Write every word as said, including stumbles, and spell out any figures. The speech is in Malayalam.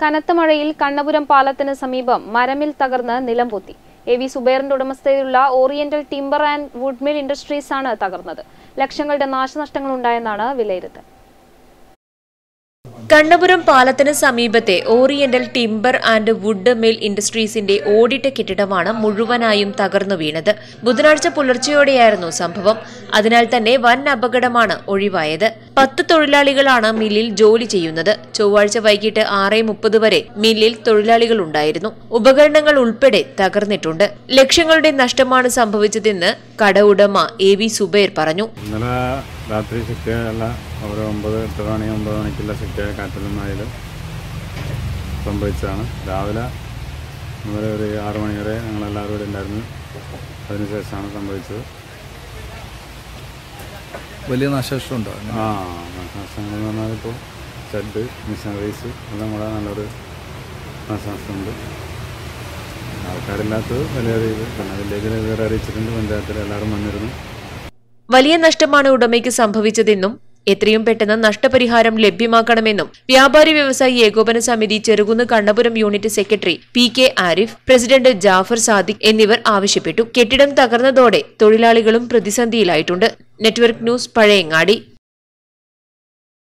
കനത്ത മഴയിൽ കണ്ണപുരം പാലത്തിന് സമീപം മരമിൽ തകർന്ന് നിലംപൊത്തി. എ വി സുബൈറിന്റെ ഉടമസ്ഥതയിലുള്ള oriental timber and wood mill industries ആണ് തകർന്നത്. ലക്ഷങ്ങളുടെ നാശനഷ്ടങ്ങൾ ഉണ്ടായെന്നാണ് വിലയിരുത്തൽ. കണ്ണപുരം പാലത്തിന് സമീപത്തെ oriental timber and wood mill ഇൻഡസ്ട്രീസിന്റെ ഓടിട്ട കെട്ടിടമാണ് മുഴുവനായും തകർന്നു വീണത്. ബുധനാഴ്ച പുലർച്ചെയോടെയായിരുന്നു സംഭവം. അതിനാൽ തന്നെ വൻ അപകടമാണ് ഒഴിവായത്. പത്ത് തൊഴിലാളികളാണ് മില്ലിൽ ജോലി ചെയ്യുന്നത്. ചൊവ്വാഴ്ച വൈകിട്ട് ആറ് മുപ്പത് വരെ മില്ലിൽ തൊഴിലാളികളുണ്ടായിരുന്നു. ഉപകരണങ്ങൾ ഉൾപ്പെടെ തകർന്നിട്ടുണ്ട്. ലക്ഷങ്ങളുടെ നഷ്ടമാണ് സംഭവിച്ചതെന്ന് കട ഉടമ എ വി സുബൈർ പറഞ്ഞു. രാത്രി ഷിഫ്റ്റ് ഒരു ഒമ്പത് എട്ട് മണി ഒമ്പത് മണിക്കുള്ള ഷിഫ്റ്റ് കാറ്റിലും മഴയിലും സംഭവിച്ചതാണ്. രാവിലെ മുതൽ ഒരു ആറു മണി വരെ ഞങ്ങളെല്ലാവരും ഇവിടെ ഉണ്ടായിരുന്നു. അതിനുശേഷമാണ് സംഭവിച്ചത്. വലിയ നാശനഷ്ടമുണ്ടോ? ആ നാശനഷ്ടങ്ങൾ എന്ന് പറഞ്ഞാൽ ഇപ്പോൾ ഷെഡ്, മിഷനറീസ് എല്ലാം കൂടെ നല്ലൊരു നാശനഷ്ടമുണ്ട്. ആൾക്കാരില്ലാത്തത് വലിയൊരു ഇത് പിന്നെ വില്ലേജിൽ വേറെ അറിയിച്ചിട്ടുണ്ട്. പഞ്ചായത്തിൽ എല്ലാവരും വന്നിരുന്നു. വലിയ നഷ്ടമാണ് ഉടമയ്ക്ക് സംഭവിച്ചതെന്നും എത്രയും പെട്ടെന്ന് നഷ്ടപരിഹാരം ലഭ്യമാക്കണമെന്നും വ്യാപാരി വ്യവസായി ഏകോപന സമിതി Cherukunnu Kannapuram unit secretary P K Arif, president Jafar Sadiq എന്നിവർ ആവശ്യപ്പെട്ടു. കെട്ടിടം തകർന്നതോടെ തൊഴിലാളികളും പ്രതിസന്ധിയിലായിട്ടുണ്ട്. Network news, Pazhayangadi.